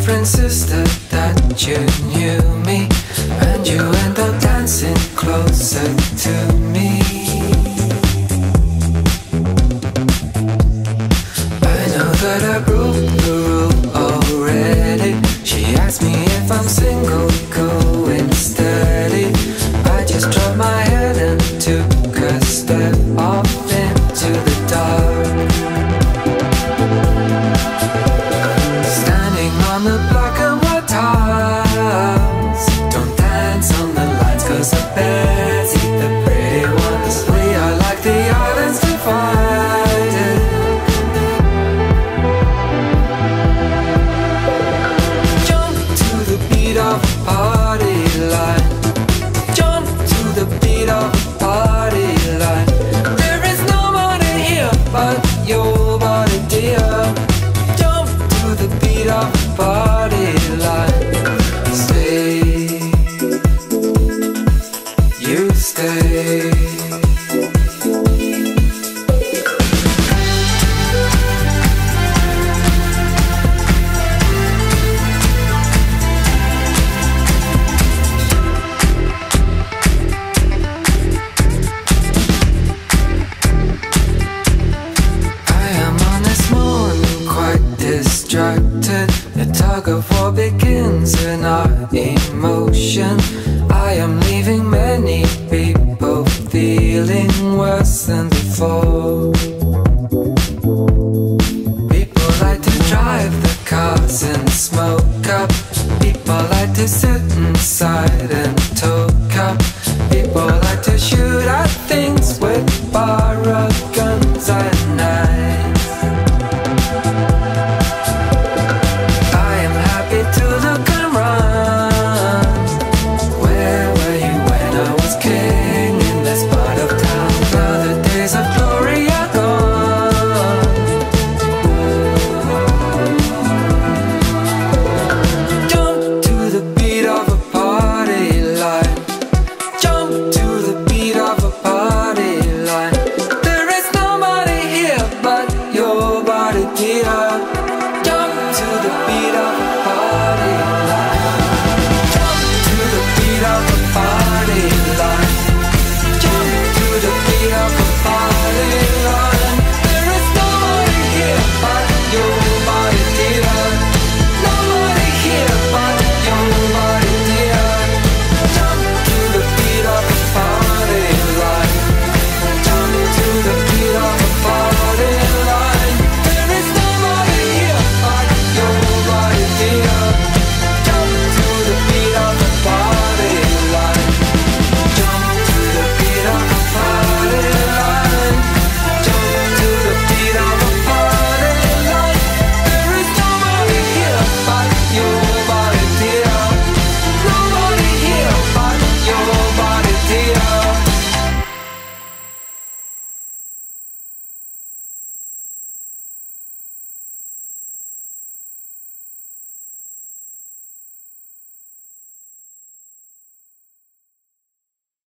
friend insisted that you knew me, and you end up dancing closer to me. I know that I broke the rule already. She asked me if I'm single, going steady. I just dropped my head and took a step off into the dark. Standing on the black and white tiles, don't dance on the lines, 'cause the bears eat the pretty ones. We are like the islands divided. Jump to the beat of a party line. Jump to the beat of a party line. There is no money here but your body, dear. Jump to the beat of a party line. Stay, you stay. Distracted, the tug of war begins in our emotion. I am leaving many people feeling worse than before. People like to drive the cars and smoke up. People like to sit inside and talk up. People like to